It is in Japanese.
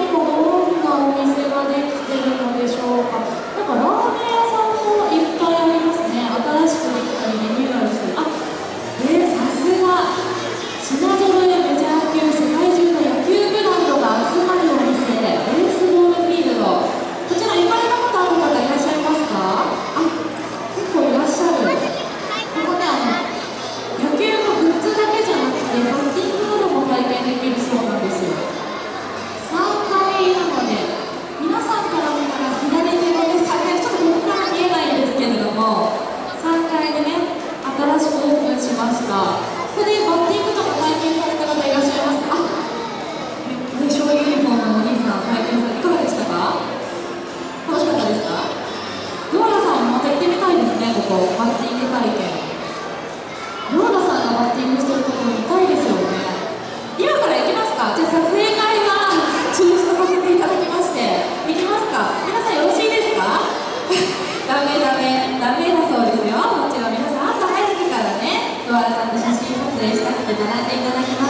にもどんなお店ができてるのでしょうか。なんかラーメン屋さんもいっぱいありますね。新しくできたりリニューアルしてる。さすが品揃えメジャー級、世界中の野球ブランドが集まるお店、ベースボールフィールド。こちら行かれたことある方いらっしゃいますか？結構いらっしゃる。ここね、野球のグッズだけじゃなくてバッティングなども体験できるそうなんですよ。3階なので、皆さんから見たら左手のね、3階、ちょっとここから見えないんですけれども、3階でね、新しくオープンしました。ここでバッティングとか体験された方いらっしゃいますか？将棋ユニフォームのお兄さん体験されていかがでしたか？楽しかったですか？ローラさんもまた行ってみたいですね、ここ、バッティング体験。ローラさんがバッティングしてるところ見たいですよね。今から行きますか？じゃあ撮影会は中止とさせていただきまして、行きますか？皆さんよろしいですか？ダメだそうですよ。もちろん皆さん朝早くからね、ローラさんと写真撮影したくて並んでいただきます。